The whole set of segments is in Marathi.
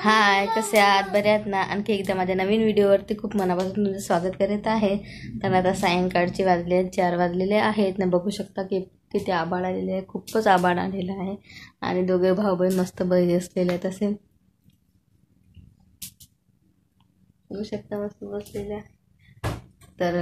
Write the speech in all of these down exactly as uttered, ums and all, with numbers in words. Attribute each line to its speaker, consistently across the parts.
Speaker 1: हाय, कसे आहात? बरे आहात ना? आणखी एकदा माझ्या नवीन व्हिडिओवरती खूप मनापासून तुमचं स्वागत करत आहे. तर आता सायंकाळचे वाजले चार वाजलेले आहेत ना. बघू शकता की किती आभाळ आलेले आहे, खूपच आभाळ आलेलं आहे. आणि दोघे भाऊ बहीण मस्त बरी असलेले आहेत. असे बघू शकता मस्त बसलेले. तर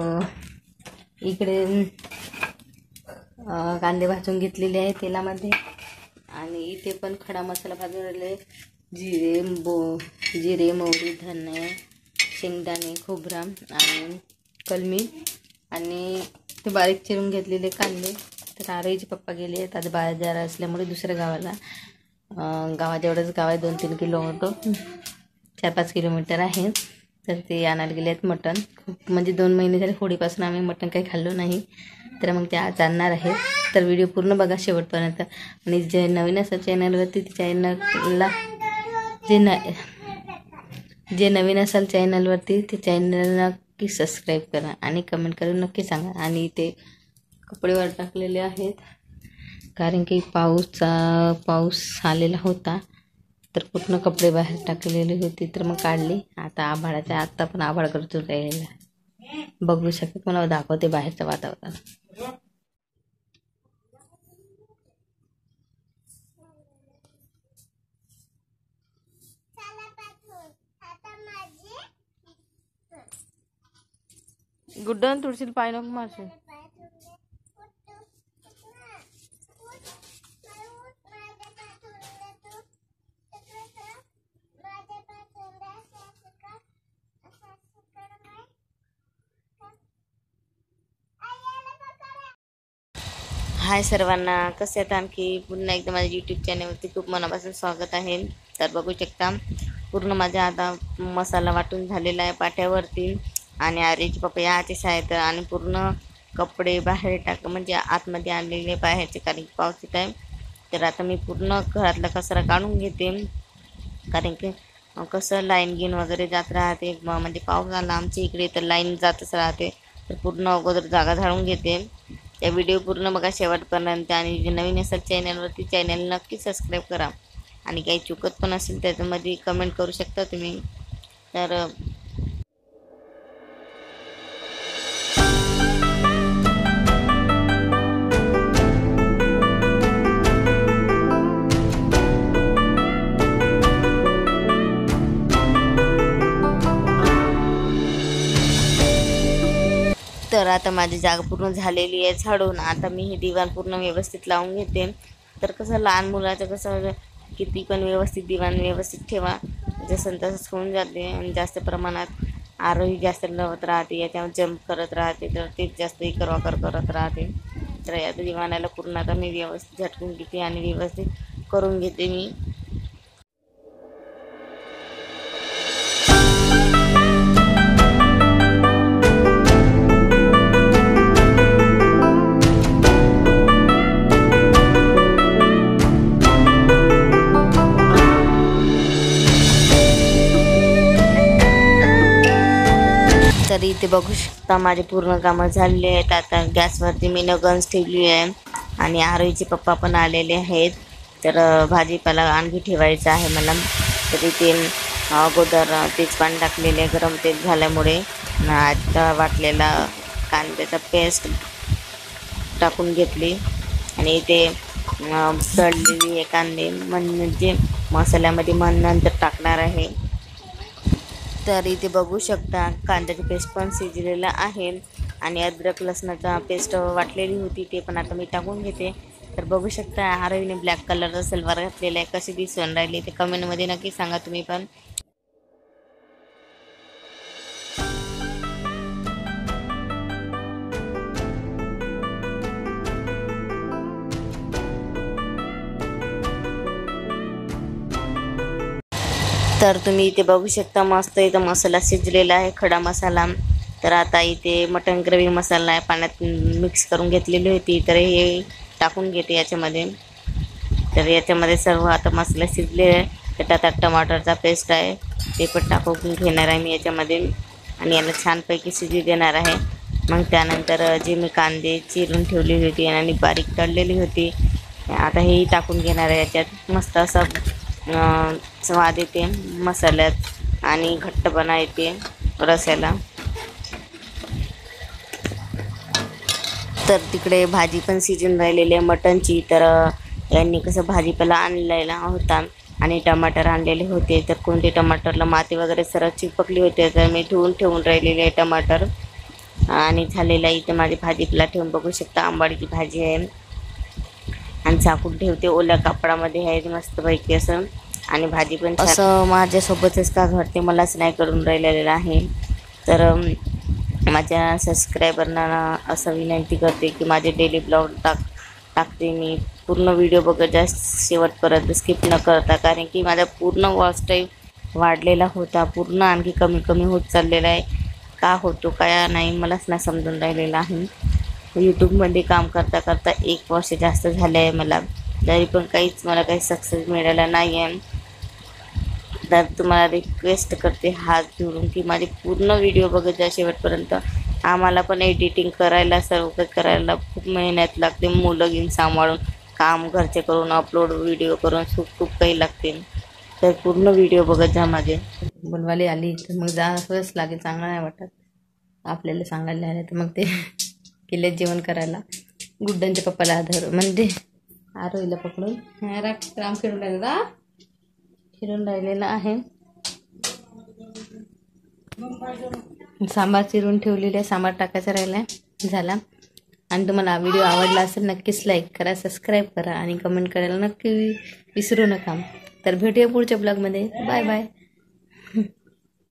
Speaker 1: इकडे कांदे भाजून घेतलेले आहे तेलामध्ये, आणि इथे पण खडा मसाला भाजून राहिले. जिरे बो जिरे मोहरी धने शेंगदाणे खोबरा आणि कलमी आणि ते बारीक चिरून घेतलेले कांदे. तर आरोहीचे पप्पा गेले आहेत आज बाजार असल्यामुळे दुसऱ्या गावाला. गावाजवळच गाव आहे, दोन तीन किलो होतं, चार पाच किलोमीटर आहे. तर ते आणायला गेले आहेत मटण. खूप म्हणजे दोन महिने झाले होळीपासून आम्ही मटण काही खाल्लो नाही, तर मग ते आज आणणार आहे. तर व्हिडिओ पूर्ण बघा शेवटपर्यंत. आणि जे नवीन असं चॅनलवरती ते चॅनलला जे न जे नवीन असाल चॅनलवरती ते चॅनल नक्की सबस्क्राईब करा आणि कमेंट करून नक्की सांगा. आणि ते कपडेवर टाकलेले आहेत, कारण की पाऊसचा पाऊस आलेला होता, तर पूर्ण कपडे बाहेर टाकलेली होती, तर मग काढली. आता आभाळाच्या आत्ता पण आभाळ करतो राहिलेला बघू शकता. मला दाखवते बाहेरचं वातावरण. गुड्डन तुळशीला पाय नको मारशील. हाय सर्वांना, कसे आहेत? आणखी पुन्हा एकदा माझ्या यूट्यूब चॅनलवरती खूप मनापासून स्वागत आहे. तर बघू शकता पूर्ण माझा आता मसाला वाटून झालेला आहे पाट्यावरती. आणि आर्यचे पप्पा याचेच आहेत, आणि पूर्ण कपडे बाहेर टाक म्हणजे आतमध्ये आणलेले बाहेरचे, कारण की पाऊस येत आहे. तर आता मी पूर्ण घरातला कचरा काढून घेते, कारण की कसं लाईन गिन वगैरे जात राहते. म्हणजे पाऊस आला आमच्या इकडे तर लाईन जातच राहते, तर पूर्ण अगोदर जागा झाडून घेते. त्या व्हिडिओ पूर्ण बघा शेवटपर्यंत. आणि जे नवीन असेल चॅनलवरती चॅनल नक्की सबस्क्राईब करा. आणि काही चुकत पण असेल त्याच्यामध्ये कमेंट करू शकता तुम्ही. तर तर आता माझी जागा पूर्ण झालेली आहे झाडून. आता मी हे दिवाण पूर्ण व्यवस्थित लावून घेते. तर कसं लहान मुलाचं कसं किती पण व्यवस्थित दिवाण व्यवस्थित ठेवा, जसं तसंच होऊन जाते. आणि जास्त प्रमाणात आरोही जास्त लवत राहते, याच्यावर जंप करत राहते, तर तेच जास्त इकर वाकर करत राहते. तर आता दिवाणाला पूर्ण आता मी व्यवस्थित झटकून घेते आणि व्यवस्थित करून घेते मी. तर इथे बघू शकता माझे पूर्ण कामं झालेले आहेत. आता गॅसवरती मी न गंज ठेवली आहे, आणि आरोहीचे पप्पा पण आलेले आहेत. तर भाजीपाला आणखी ठेवायचं आहे मला. तर इथे अगोदर तेजपान टाकलेले गरम तेल झाल्यामुळे आता वाटलेला कांद्याचा पेस्ट टाकून घेतली. आणि इथे तळलेली हे कांदे म्हणजे मसाल्यामध्ये मन नंतर टाकणार आहे. तर इथे बघू शकता कांद्याची पेस्ट पण शिजलेला आहे, आणि अद्रक लसणाचा पेस्ट वाटलेली होती ते पण आता मी टाकून घेते. तर बघू शकता आरोहीने ब्लॅक कलरचा सलवार घातलेला आहे, कशी दिसून राहिली ते कमेंटमध्ये नक्की सांगा तुम्ही पण. तर तुम्ही इथे बघू शकता मस्त इथं मसाला शिजलेला आहे, खडा मसाला. तर आता इथे मटन ग्रेव्ही मसाला आहे, पाण्यात मिक्स करून घेतलेली होती, तर हे टाकून घेते याच्यामध्ये. तर याच्यामध्ये सर्व आता मसाला शिजले आहे. तर आता टमाटरचा पेस्ट आहे ते पण टाकून घेणार आहे मी याच्यामध्ये, आणि याला छानपैकी शिजू देणार आहे. मग त्यानंतर जे मी कांदे चिरून ठेवलेली होती आणि बारीक तळलेली होती, आता हेही टाकून घेणार आहे याच्यात. मस्त असं स्वाद येते मसाल्यात आणि घट्टपणा येते रस्याला. तर तिकडे भाजी पण शिजून राहिलेली आहे मटणची. तर यांनी कसं भाजीपाला आणलेला होता आणि टमाटर आणलेले होते. तर कोणते टमाटरला माती वगैरे सरळ चिपकली होते, तर मी धुवून ठेवून राहिलेले आहे टमाटर. आणि झालेला इथे माझी भाजीपाला ठेवून बघू शकता. आंबाडीची भाजी आहे आणि झाकून ठेवते ओल्या कापडामध्ये आहे मस्तपैकी असं. आणि भाजी पण असं माझ्यासोबतच का घडते मलाच नाही करून राहिलेलं आहे. तर माझ्या सबस्क्रायबरना असं विनंती करते की माझे डेली ब्लॉग टाक टाकते मी. पूर्ण व्हिडिओ बघत जास्त शेवटपर्यंत स्किप न करता, कारण की माझा पूर्ण वॉच टाईम वाढलेला होता, पूर्ण आणखी कमी कमी होत चाललेला आहे. का होतो काय नाही मलाच नाही समजून राहिलेलं आहे. यूट्यूबमध्ये काम करता करता एक वर्ष जास्त झाले आहे मला, तरी पण काहीच मला काही सक्सेस मिळाला नाही आहे. तर तुम्हाला रिक्वेस्ट करते हात जोडून की माझे पूर्ण व्हिडिओ बघत जा शेवटपर्यंत. आम्हाला पण एडिटिंग करायला सर्व काही करायला खूप मेहनत लागते, मुलं घेऊन सांभाळून काम घरचे करून अपलोड व्हिडिओ करून खूप खूप काही लागते. तर पूर्ण व्हिडिओ बघत जा माझे. बोलवाली आली तर मग जावंच लागेल, चांगलं नाही वाटत आपल्याला सांगायला आलं तर. मग ते केले जेवण करायला. गुड्डनच्या पप्पाला आधार म्हणजे आरोहीला पकडून राम फिरून राहिलेला फिरून राहिलेला आहे. सांबार चिरून ठेवलेले आहे, सांबार टाकायचा राहिला झाला. आणि तुम्हाला व्हिडिओ आवडला असेल नक्कीच लाईक करा, सबस्क्राईब करा आणि कमेंट करायला नक्की विसरू नका. तर भेटूया पुढच्या ब्लॉगमध्ये. Bye bye.